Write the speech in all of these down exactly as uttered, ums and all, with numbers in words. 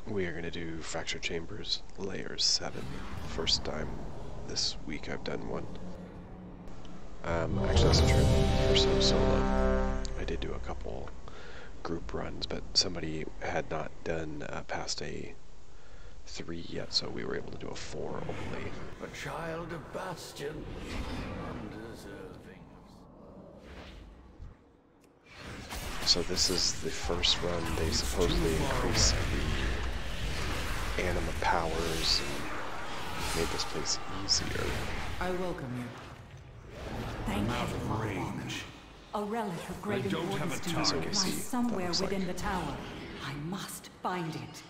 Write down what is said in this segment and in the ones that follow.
We are going to do Fracture Chambers Layer seven. First time this week I've done one. Um, actually, that's true. For some solo, I did do a couple group runs, but somebody had not done uh, past a three yet, so we were able to do a four only. A child of Bastion, undeserving. So this is the first run. They supposedly increased the anima powers and made this place easier. I welcome you. Thank Out you, of Father. range. A relic of great I don't have importance a to you target. lies See, somewhere that looks within like- the tower. I must find it.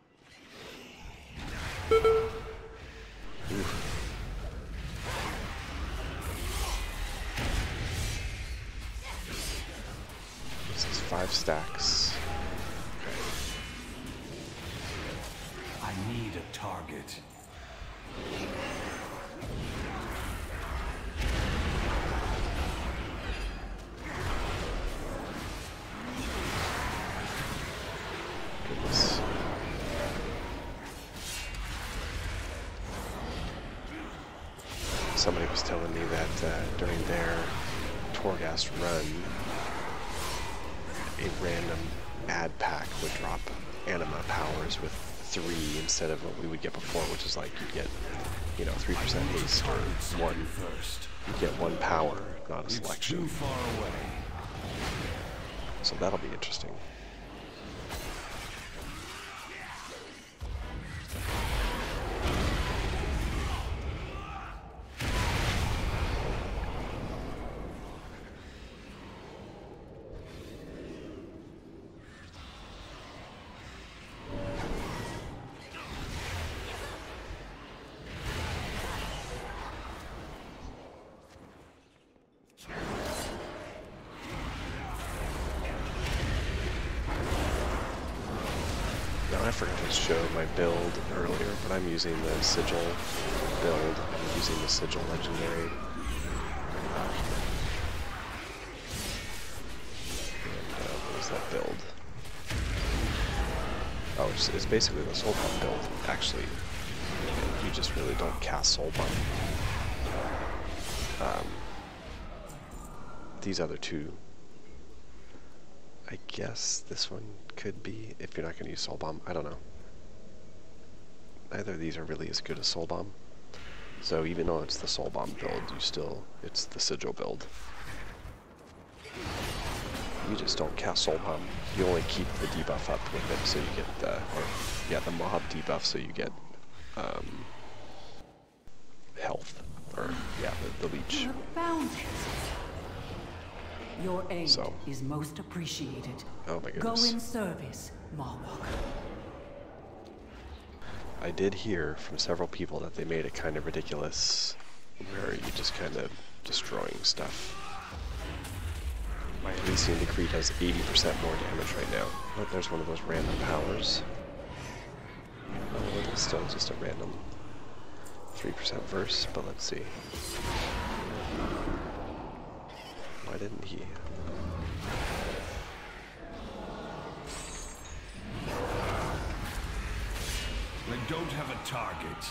This is five stacks. I need a target. Goodness. Somebody was telling me that uh, during their Torghast run, a random ad pack would drop anima powers with three instead of what we would get before, which is like you get, you know, three percent haste or one. First. You get one power, not a It's selection. too far away. So that'll be interesting. I forgot to show my build earlier, but I'm using the Sigil build. I'm using the Sigil Legendary. And, uh, what is that build? Oh, it's, it's basically the Soul Bomb build, actually. You just really don't cast Soul Bomb. Um, these other two, I guess this one could be, if you're not going to use Soul Bomb. I don't know. Neither of these are really as good as Soul Bomb. So even though it's the Soul Bomb build, you still, it's the Sigil build. You just don't cast Soul Bomb. You only keep the debuff up with it, so you get the, or yeah, the mob debuff, so you get um, health, or yeah, the, the leech. You have found it. Your aid So. is most appreciated. Oh my Go goodness. in service, Marwalker. I did hear from several people that they made it kind of ridiculous, where you just kind of destroying stuff. My Elysian Decree does eighty percent more damage right now. But there's one of those random powers. Oh, it's still just a random three percent verse, but let's see. Why didn't he? I don't have a target.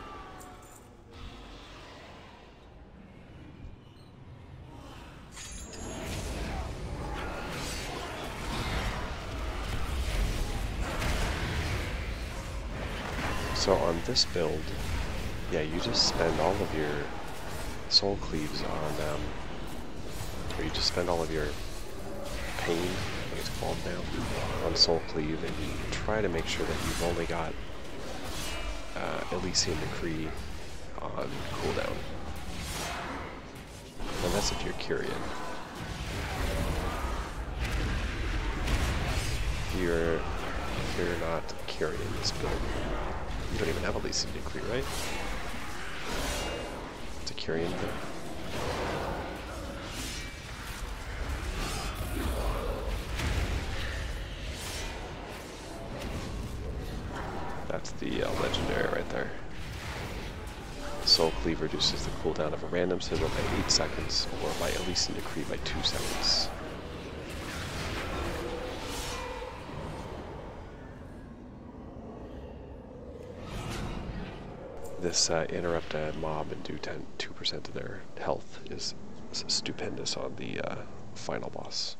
So on this build, yeah, you just spend all of your soul cleaves on, um, or you just spend all of your pain, I think it's called now, on soul cleave, and you try to make sure that you've only got uh, Elysian Decree on cooldown. And that's if you're Kyrian. If you're, if you're not Kyrian this build, you don't even have Elysian Decree, right? It's a Kyrian thing. That's the uh, legendary right there. Soul Cleave reduces the cooldown of a random sigil by eight seconds, or by Elysian Decree by two seconds. this uh, interrupt a mob and do ten, two percent of their health is stupendous on the uh, final boss.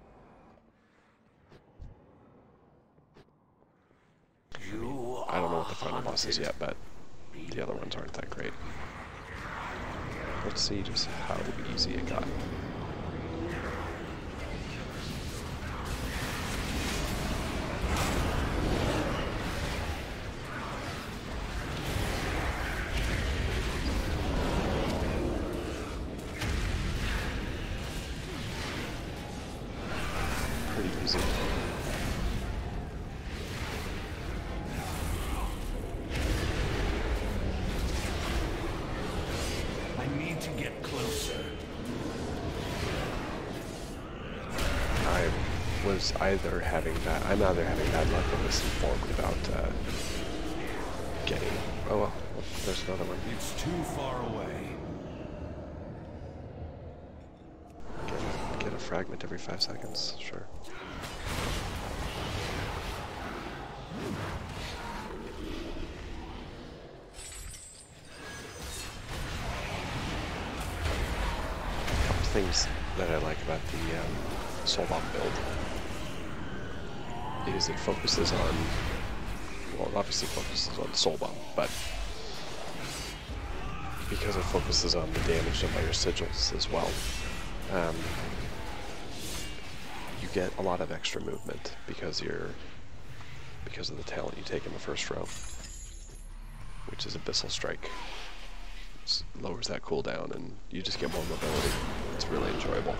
You I don't know what the final boss is yet, but the other ones aren't that great. Let's see just how easy it got. Pretty easy. I need to get closer. I was either having bad, I'm either having bad luck or misinformed about uh, getting, oh well, there's another one. It's too far away. Get a, get a fragment every five seconds, sure. Things that I like about the um, Soul Bomb build is it focuses on, well, it obviously focuses on Soul Bomb, but because it focuses on the damage done by your sigils as well, um, you get a lot of extra movement because you're because of the talent you take in the first row, which is Abyssal Strike. It lowers that cooldown and you just get more mobility. It's really enjoyable.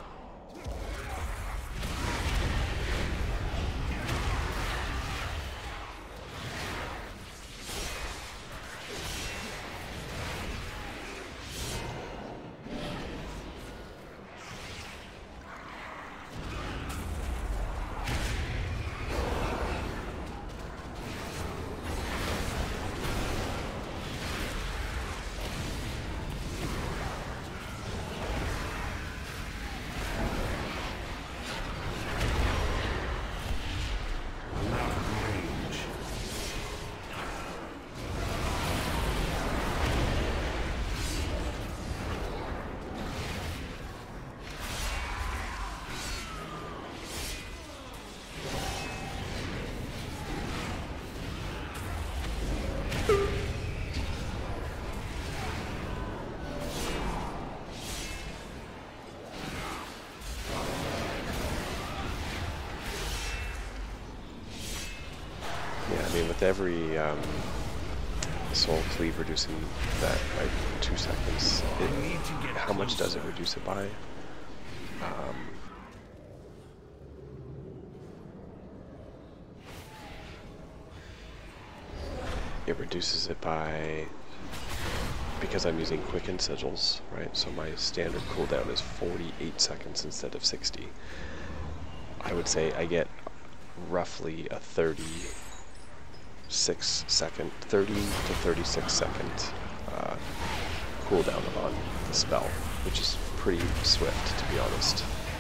I mean, with every um, soul cleave reducing that by two seconds, it, how much does it reduce it by? Um, it reduces it by, because I'm using quicken sigils, right? So my standard cooldown is forty-eight seconds instead of sixty. I would say I get roughly a thirty-six second, thirty to thirty-six second uh, cooldown on the spell, which is pretty swift, to be honest.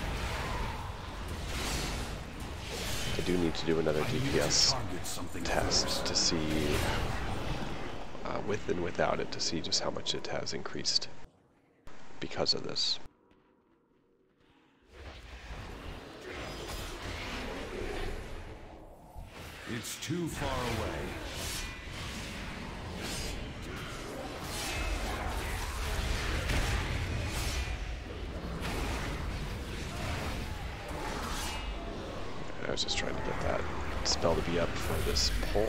I do need to do another D P S test to see, uh, with and without it, to see just how much it has increased because of this. It's too far away. I was just trying to get that spell to be up for this pull.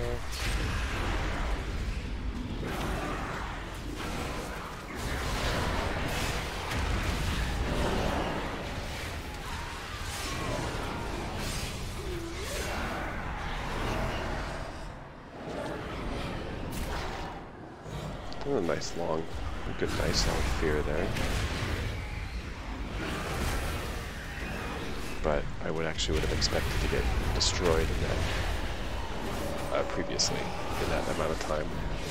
Oh, a nice long, a good nice long fear there. But I would actually would have expected to get destroyed in that uh, previously in that amount of time.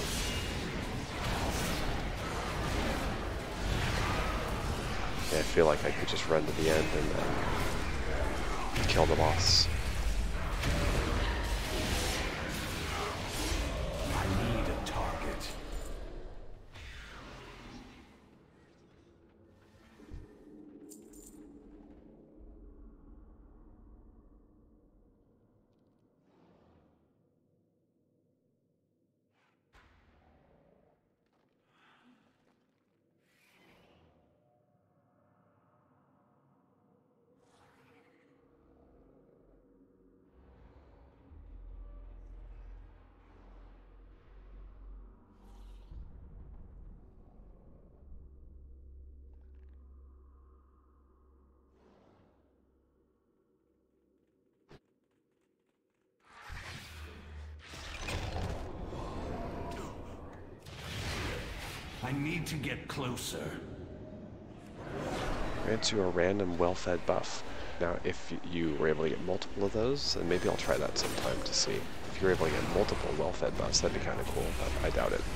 Yeah, I feel like I could just run to the end and uh, kill the boss. I need a target. need to get closer. Grants you a random well-fed buff. Now, if you were able to get multiple of those, then maybe I'll try that sometime to see. If you're able to get multiple well-fed buffs, that'd be kind of cool, but I doubt it.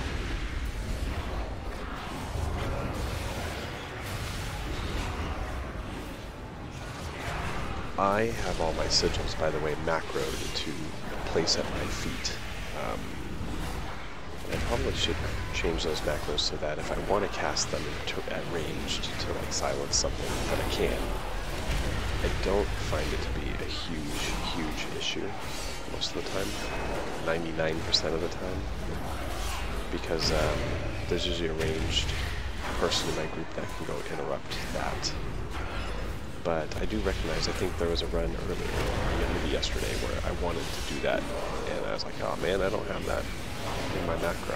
I have all my sigils, by the way, macroed to place at my feet. Um, I probably should change those macros so that if I want to cast them to, at ranged to like silence something, that I can. I don't find it to be a huge, huge issue most of the time, ninety-nine percent of the time, because um, there's usually a ranged person in my group that can go interrupt that. But I do recognize, I think there was a run earlier, maybe yesterday, where I wanted to do that, and I was like, oh man, I don't have that in my macro.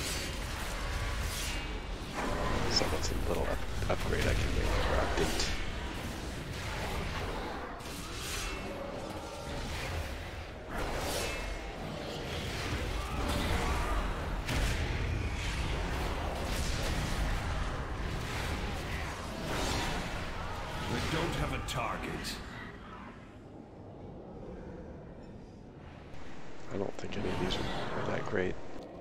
So that's a little up upgrade I can make, or update. We don't have a target. I don't think any of these are, are that great.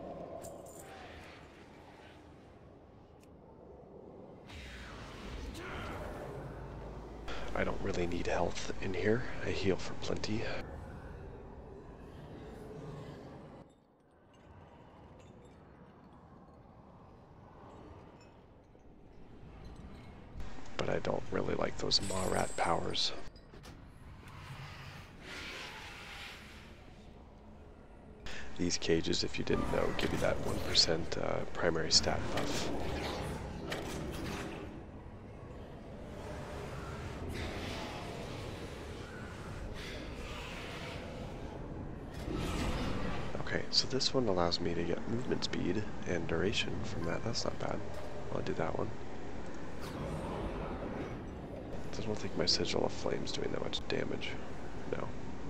I don't really need health in here. I heal for plenty. But I don't really like those Marat powers. These cages, if you didn't know, give you that one percent uh, primary stat buff. Okay, so this one allows me to get movement speed and duration from that. That's not bad. I'll do that one. I don't think my Sigil of Flame's doing that much damage. No.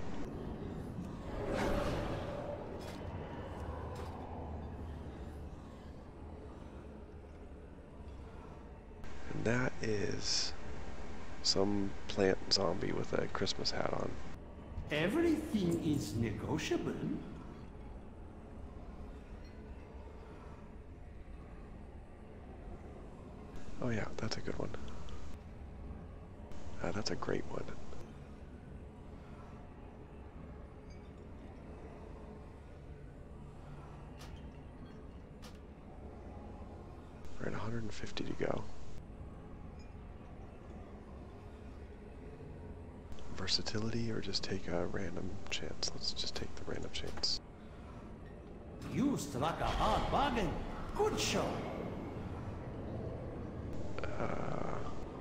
And that is some plant zombie with a Christmas hat on. Everything is negotiable. Oh yeah, that's a good one. Uh, that's a great one. We're at one hundred fifty to go. Versatility or just take a random chance? Let's just take the random chance. You struck a hard bargain. Good show. Uh,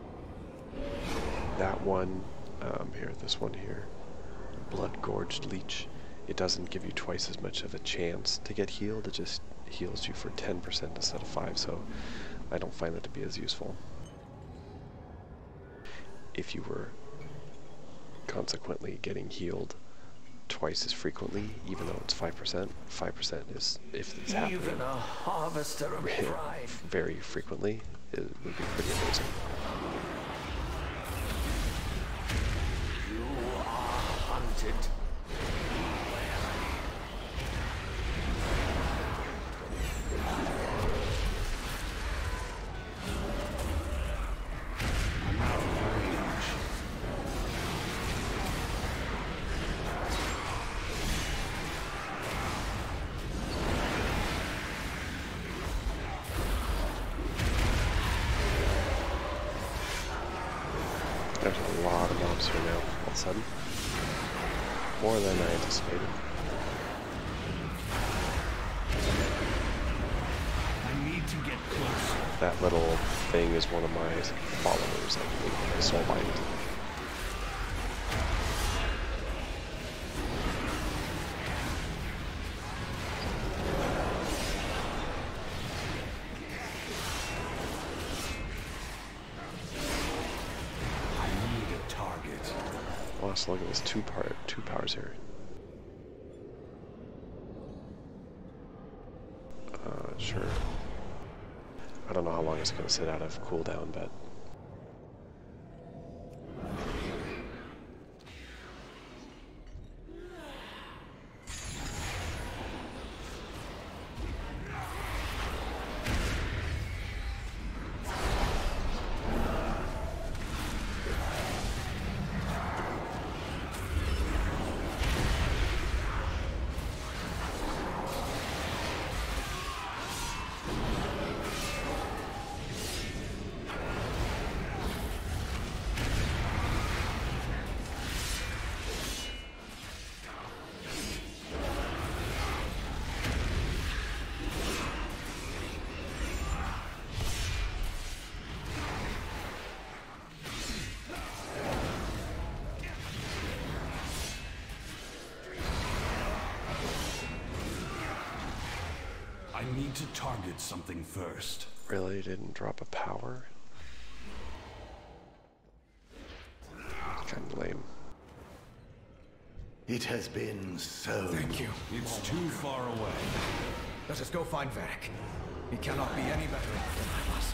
that one, um, here, this one here, Blood Gorged Leech, it doesn't give you twice as much of a chance to get healed, it just heals you for ten percent instead of five, so I don't find that to be as useful. If you were consequently getting healed twice as frequently, even though it's five percent, five percent is, if it's happening Even a harvester of pride. very frequently, it would be pretty amazing. You are hunted. There's a lot of mobs here now, all of a sudden. More than I anticipated. I need to get closer. That little thing is one of my followers, I believe, my soulbind. Let's look at this two part two powers here. Uh, sure. I don't know how long it's going to sit out of cooldown, but I need to target something first. really didn't drop a power. Kind of lame. It has been so... Thank you. It's too far away. Let us go find Varric. He cannot be any better off than I was.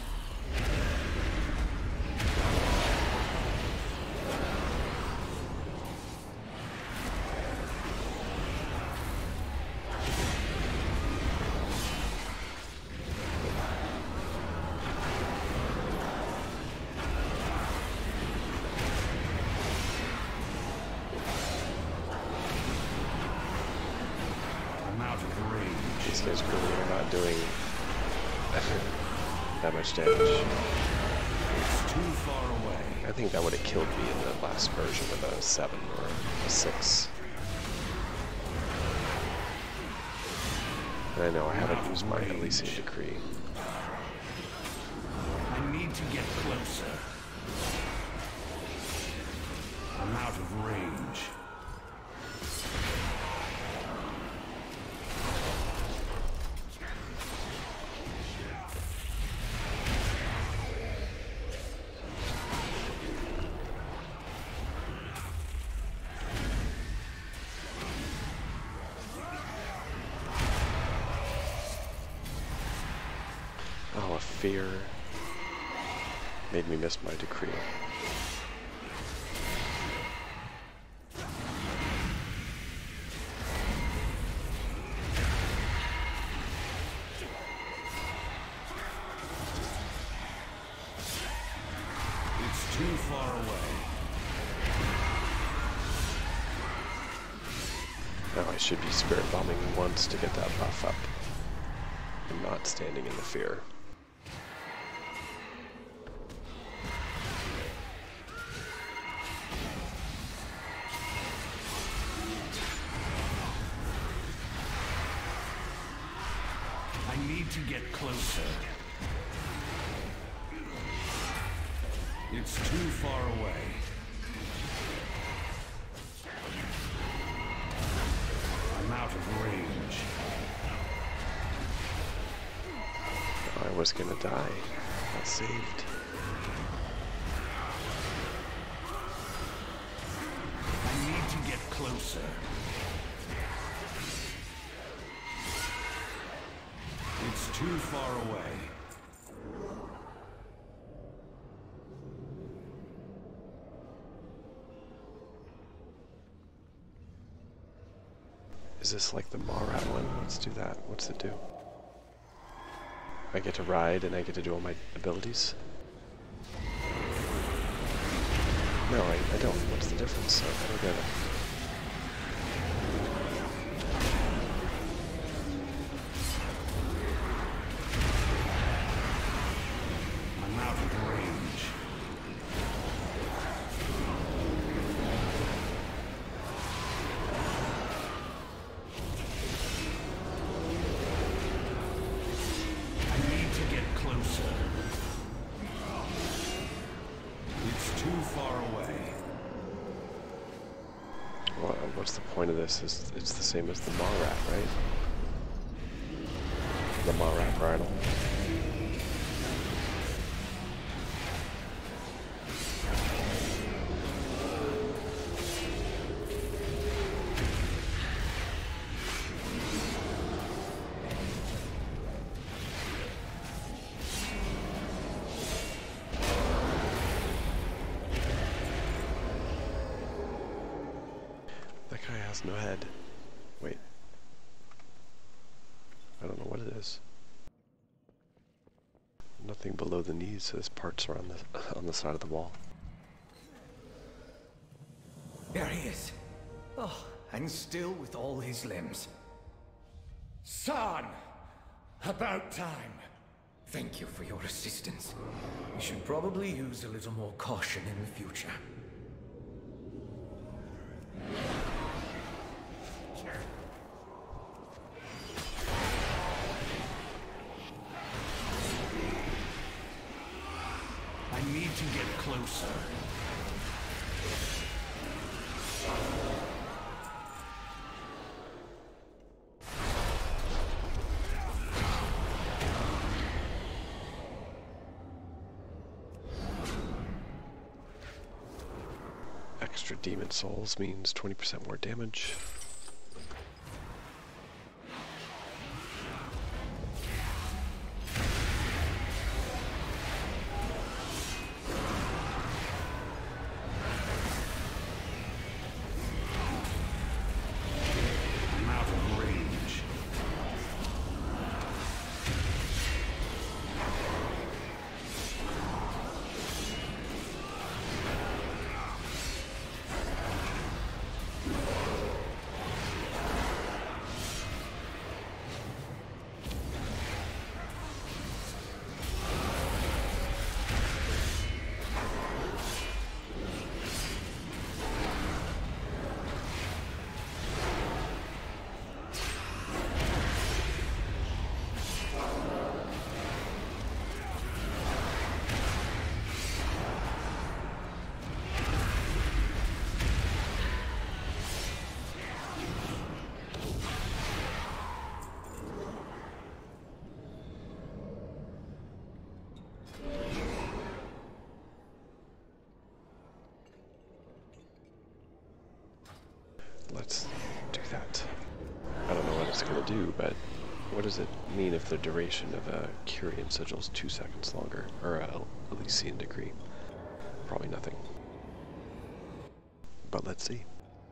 I'm out of range. These guys really are not doing that much damage. It's too far away. I think that would have killed me in the last version with a seven or a six. And I know I haven't used my Elysian Decree. I need to get closer. I'm out of range. Oh, a fear made me miss my decree. It's too far away. Now I should be spirit bombing once to get that buff up and not standing in the fear. I need to get closer. It's too far away. I'm out of range. I was gonna die. Got saved. I need to get closer. It's too far away. Is this like the Marat one? Let's do that. What's it do? I get to ride and I get to do all my abilities? No, I, I don't. What's the difference? I don't get it. I'm out of range. I need to get closer. It's too far away. Well, what's the point of this? It's, it's the same as the Marat, right? The Marat bridle. That guy has no head. Wait. I don't know what it is. Nothing below the knees, so his parts are on the on the side of the wall. There he is. Oh, and still with all his limbs. Son! About time. Thank you for your assistance. We should probably use a little more caution in the future. I need to get closer. Extra demon souls means twenty percent more damage. I'm out of range. Let's do that. I don't know what it's going to do, but what does it mean if the duration of a Curian Sigil is two seconds longer? Or a Elysian Degree? Probably nothing. But let's see.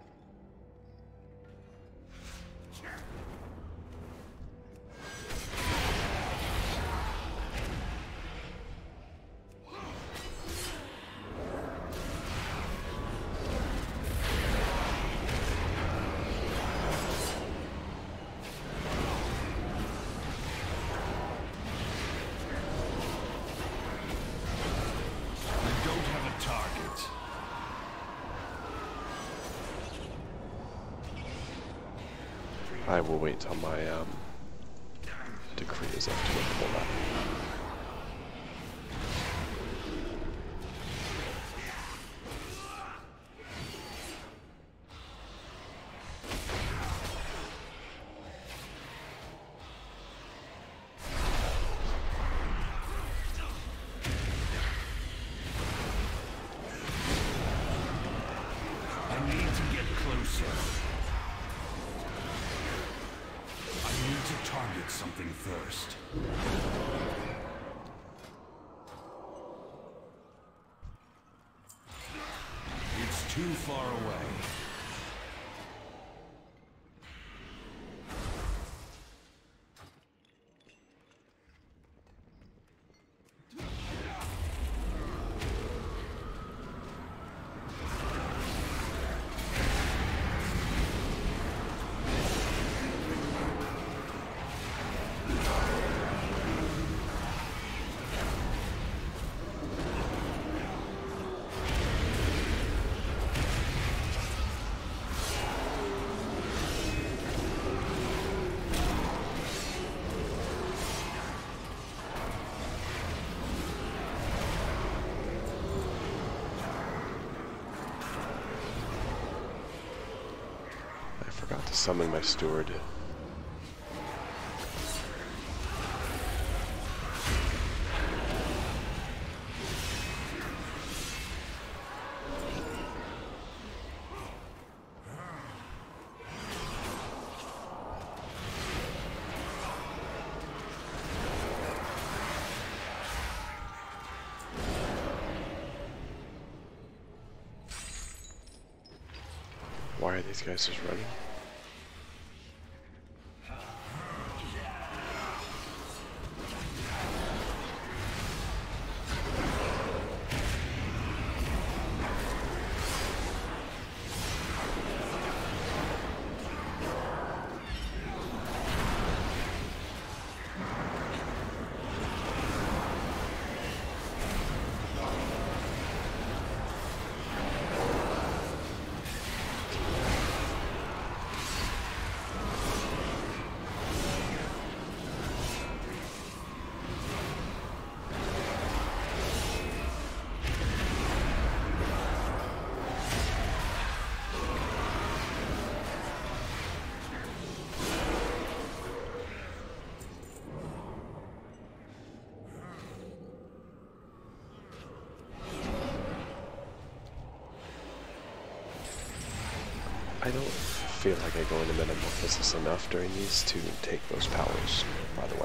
I will wait till my um, decree is up to pull that. I need to get closer. I need to target something first. It's too far away. I forgot to summon my steward. Why are these guys just running? I don't feel like I go into metamorphosis enough during these to take those powers, by the way.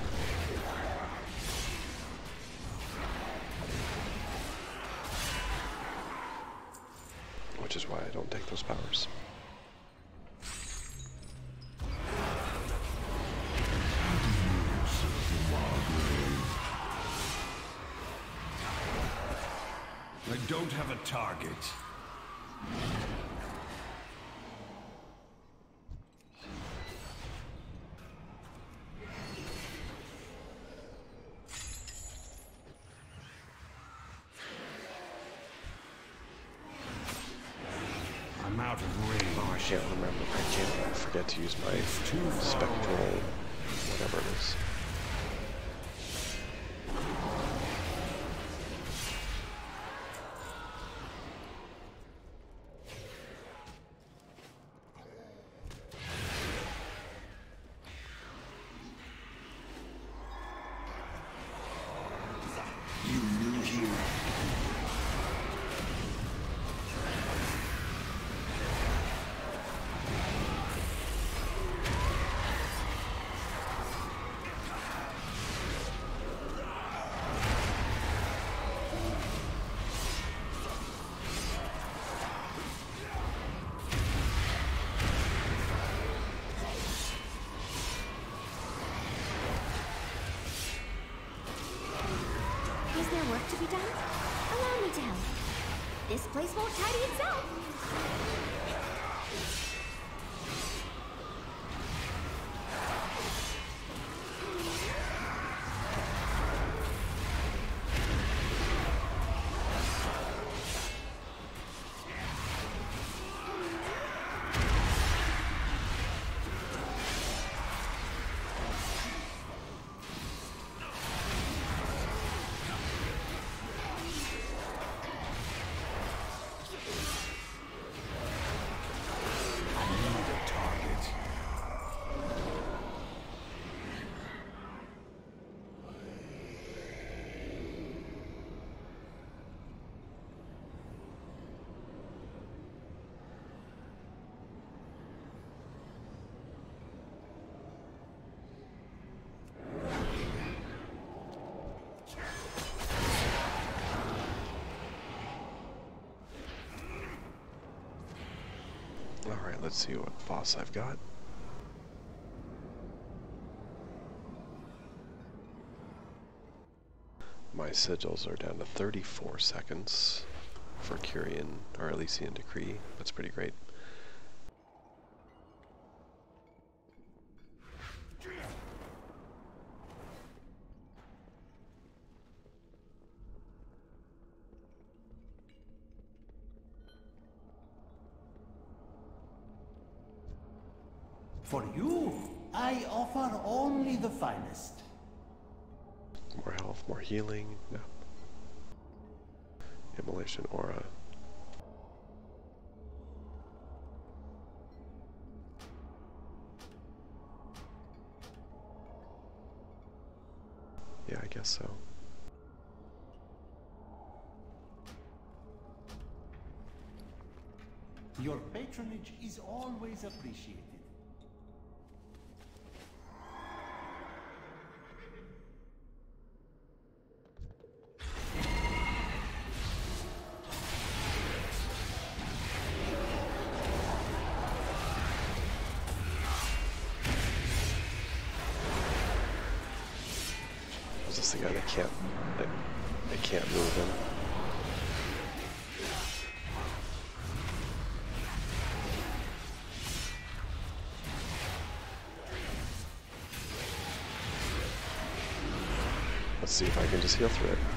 Which is why I don't take those powers. I don't have a target. I'm out of range. Oh, I can't remember. I can't I forget to use my spectral, whatever it is. Is there work to be done? Allow me to help. This place won't tidy itself. Alright, let's see what boss I've got. My sigils are down to thirty-four seconds for Curian, or Elysian Decree. That's pretty great. For you, I offer only the finest. More health, more healing. No. Immolation aura. Yeah, I guess so. Your patronage is always appreciated. the guy that can't, that they can't move him. Let's see if I can just heal through it.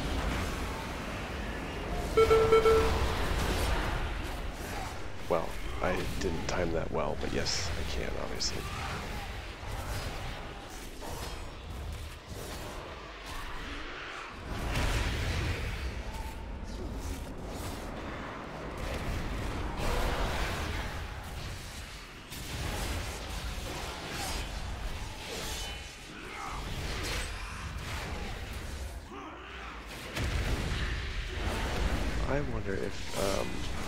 Well, I didn't time that well, but yes, I can, obviously. I wonder if, um...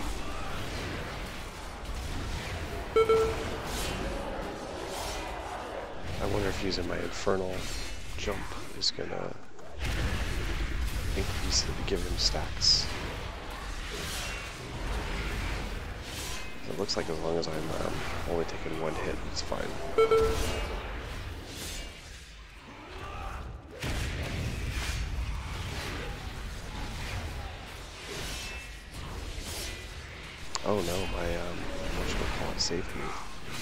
I wonder if using my infernal jump is gonna increase it to give him stacks. It looks like as long as I'm um, only taking one hit, it's fine. Oh no, my, um, whatchamacallit saved me.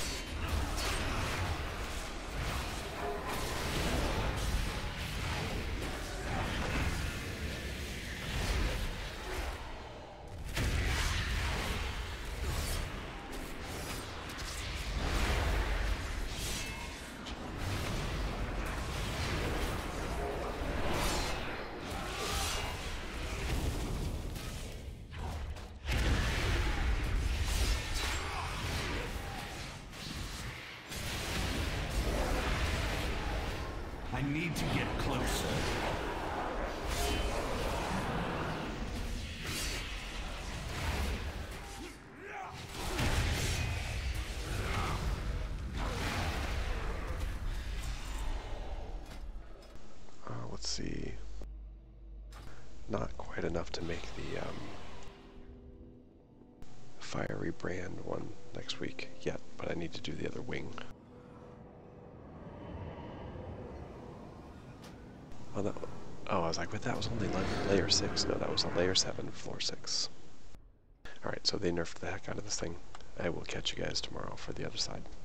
I need to get closer. Uh, let's see. Not quite enough to make the um, fiery brand one next week yet, but I need to do the other wing. Oh, that, oh, I was like, but that was only layer six. No, that was a layer seven, floor six. Alright, so they nerfed the heck out of this thing. I will catch you guys tomorrow for the other side.